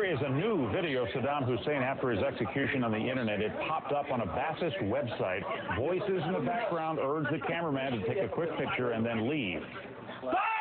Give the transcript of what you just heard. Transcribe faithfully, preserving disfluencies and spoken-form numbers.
days, a new video of Saddam Hussein after his execution on the internet. It popped up on a Ba'athist website. Voices in the background urge the cameraman to take a quick picture and then leave.